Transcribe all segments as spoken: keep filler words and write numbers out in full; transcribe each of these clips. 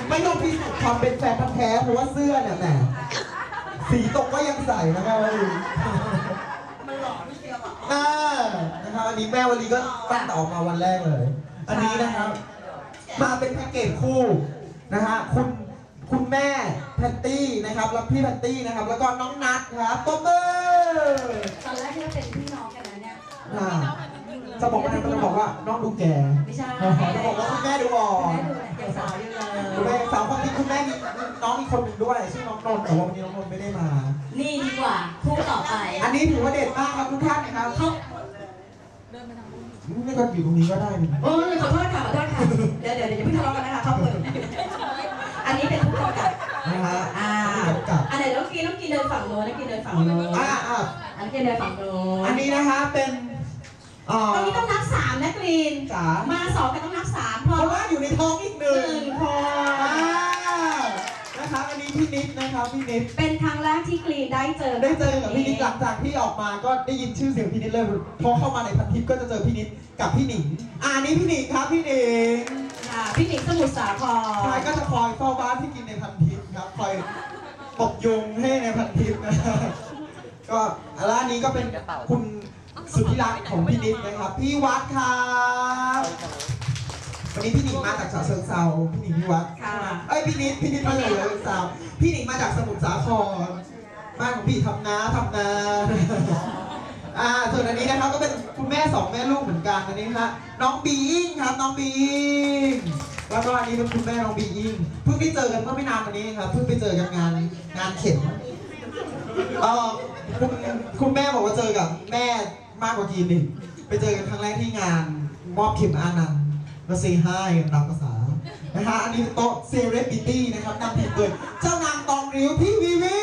ไม่ต้องพิสูจน์ความเป็นแฟนพันธุ์แท้เพราะว่าเสื้อเนี่ยแหมสีตกก็ยังใส่นะครับวลีมันหล่อไม่เชียวอ่ะนะครับอันนี้แม่วลีก็ตั้งแต่ออกมาวันแรกเลยอันนี้นะครับมาเป็นแพ็กเกจคู่นะฮะคุณคุณแม่แพตตี้นะครับแล้วพี่แพตตี้นะครับแล้วก็น้องนัทครับป๊อบเบอร์ตอนแรกที่เราเป็นพี่น้องกันนะเนี่ยจะบอกว่าจะบอกว่าน้องดูแก่ไม่ใช่จะบอกว่าคุณแม่ดูอ่อนยังสาวอยู่เลยคุณแม่สาวคนนี้คุณแม่มีน้องอีกคนหนึ่งด้วยชื่อน้องนนท์แต่ว่าวันนี้น้องนนท์ไม่ได้มานี่ดีกว่าคู่ต่อไปอันนี้ถือว่าเด็ดมากครับทุกท่านนะครับเขาเดินไปทางนู้นนี่ก็อยู่ตรงนี้ก็ได้โอ้ยขอโทษค่ะขอโทษค่ะเดี๋ยวเดี๋ยวเดี๋ยวพี่ทะเลาะกันนะคะเขาเปิดอันนี้เป็นผู้กำกับนะฮะอ่าอันไหนน้องกีน้องกีเดินฝั่งโน้นน้องกีเดินฝั่งโน้นอ่าอ่าอันนี้เดินฝั่งโน้นอันนี้นะคะเป็นตอนนี้ต้องนับสามนะกรีนมาสองกันต้องนับสามเพราะว่าอยู่ในท้องอีกหนึ่งคนนะคะอันนี้พี่นิดนะครับพี่นิดเป็นครั้งแรกที่กรีนได้เจอได้เจอกับพี่นิดหลังจากที่ออกมาก็ได้ยินชื่อเสียงพี่นิดเลยพอเข้ามาในพันทิปก็จะเจอพี่นิดกับพี่หนิงอ่านี้พี่หนิงครับพี่หนิงค่ะพี่หนิงสมุทรสาครใช่ก็จะคอยเฝ้าบ้านที่กินในพันทิปครับคอยตบยุงให้ในพันทิปนะก็ร้านนี้ก็เป็นคุณสุดที่รักของพี่นิดนะครับพี่วัดครับวันนี้พี่หนิงมาจากฉะเชิงเทราพี่หนิงพี่วัดเอ้ยพี่นิดพี่นิดมาจากฉะเชิงเทราพี่หนิงมาจากสมุทรสาครบ้านของพี่ทำนาทำนาอ่าส่วนอันนี้นะครับก็เป็นคุณแม่สองแม่ลูกเหมือนกันอันนี้ครับน้องบีอิงครับน้องบีอิงแล้วก็อันนี้เป็นคุณแม่น้องบีอิงเพิ่งได้เจอกันเมื่อไม่นานมานี้ครับเพิ่งไปเจอกันงานงานเข็มเออคุณคุณแม่บอกว่าเจอกับแม่มากกว่ากีนดิไปเจอกันครั้งแรกที่งานมอบเข็มอานันต์มาเซฮายกันตามภาษานะฮะอันนี้โต๊ะเซเลบริตี้นะครับนำทีมโดยเจ้านางตองริ้วพี่วีวี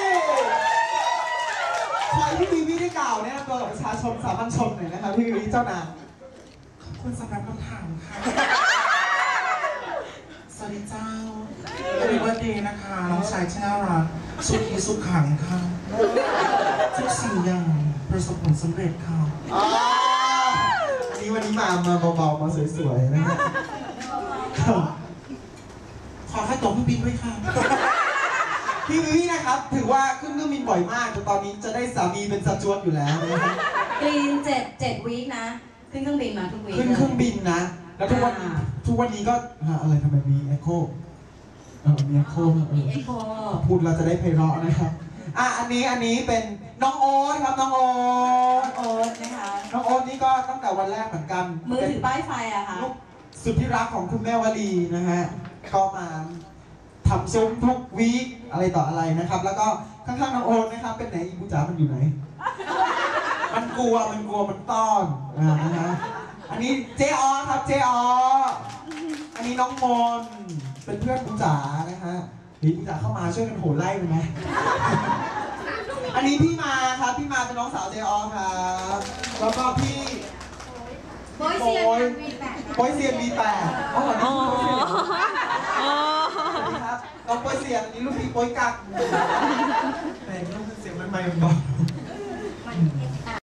คอยพี่วีวีได้กล่าวแนะนำตัวกับประชาชนสามัญชนหน่อยนะครับพี่วีวีเจ้านางขอบคุณสำหรับคำถามค่ะสวัสดีเจ้าวันนี้วันดีนะคะน้องชายที่น่ารักสุขีสุขขังค่ะทุกสิ่งอย่างประสบผลสำเร็จค่ะอันนี้วันนี้มามาเบาๆมาสวยๆนะครับขอให้ตั๋วเครื่องบินด้วยค่ะพี่วิวี่นะครับถือว่าขึ้นเครื่องบินบ่อยมากแต่ตอนนี้จะได้สามีเป็นสจวตอยู่แล้วนะครับกรีนเจ็ดเจ็ดวีคนะขึ้นเครื่องบินมาทุกวีคขึ้นเครื่องบินนะแล้วทุกวันทุกวันนี้ก็อะไรทำไมมีเอ็กโคเออมีเอ็กโคมีเอ็กโคพูดเราจะได้ไพเราะนะครับอ่ะอันนี้อันนี้เป็นน้องโอ๊ตครับน้องโอ๊ตโอ๊ตนะคะน้องโอ๊ตนี่ก็ตั้งแต่วันแรกเหมือนกันมือถือป้ายไฟอะค่ะลูกสุดที่รักของคุณแม่วลีนะฮะก็มาทำซุ้มทุกวีคอะไรต่ออะไรนะครับแล้วก็ข้างๆน้องโอ๊ตนะครับเป็นไหนอีบูจ๋ามันอยู่ไหนมันกลัวมันกลัวมันต้อนนะฮะอันนี้เจออครับเจอออันนี้น้องมนเป็นเพื่อนบูจ๋านะฮะนี่บูจ๋าเข้ามาช่วยกันโหไล่ไปไหมอันนี้พี่มาครับพี่มาเป็นน้องสาวเจออครับแล้วก็พี่โป้ยเซียนวีแปดโป้ยเซียนวีแปดอ๋อนี่โป้ยเซียนครับน้องโป้ยเซียนนี่ลูกพี่โป้ยกักแต่ลูกเสียงมันไม่บอก